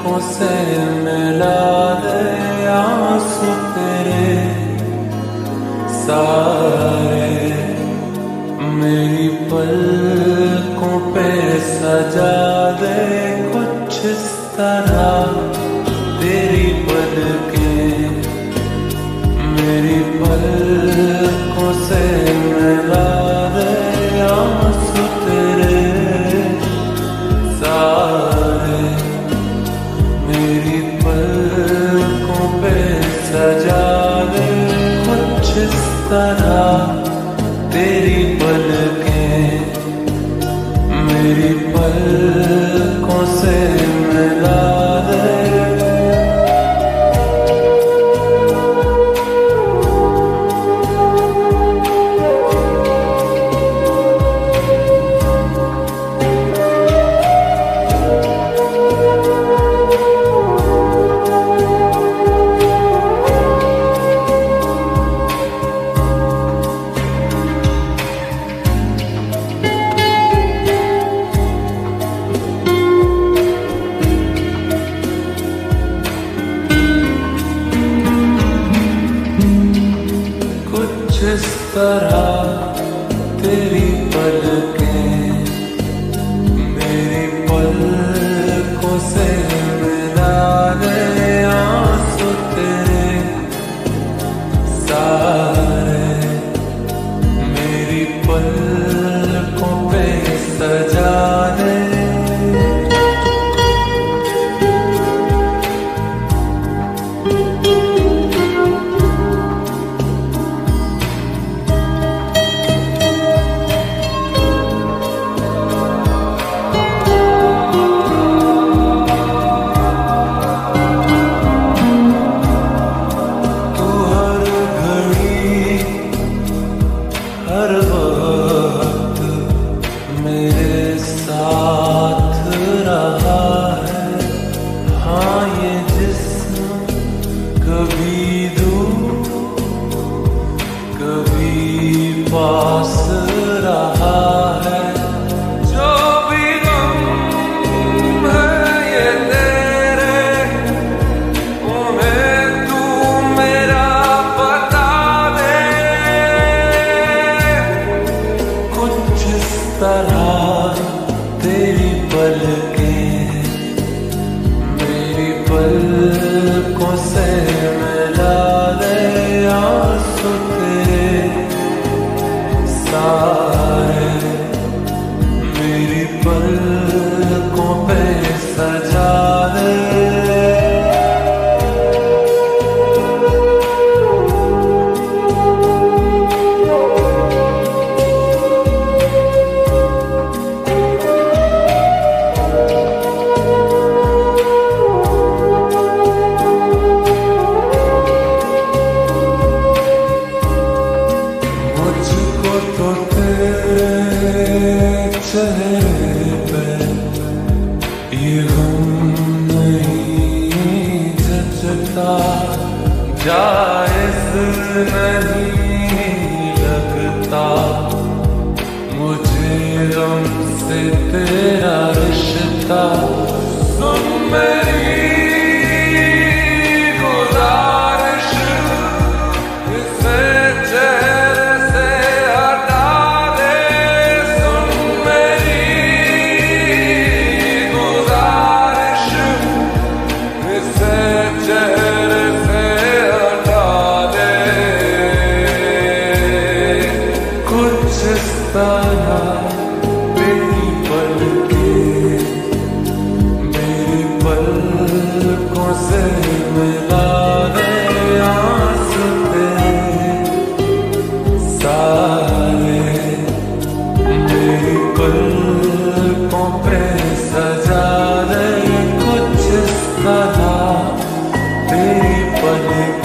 पलकों से मिला दे आंसू तेरे सारे, मेरी पलकों पे सजा दे कुछ इस तरह तेरी पलकें, मेरी पलकों से मिला दे आंसू तेरे सारे, मेरी पलकों पे सजा दे कुछ इस तरह तेरी पलकें, मेरी पलकों से मिला दे। इस तरह तेरी पलकें, मेरी पलकों से मिला दे आंसू तेरे सारे, मेरी पलकों पे सजा दे। हर वक्त मेरे साथ रहा है, हाँ ये जिस्म कभी दूर कभी पास रहा है, जो भी गम है ये तेरे उन्हें तू मेरा बता दे, कुछ इस तरह तेरी पलकें, मेरी पलकों से मिला दे आंसू तेरे सारे, मेरी पलकों पे सजा दे। तो तेरे चेहरे पे ये गम नहीं जचता, जायज़ नहीं लगता मुझे गम से तेरा रिश्ता, सुन मेरी गुजारिश इसे जिस तरह तेरी पलकें, मेरी पलकों से मिला दे आंसू तेरे सारे, मेरी पलकों पे सजा दे कुछ इस तरह तेरी पलकें।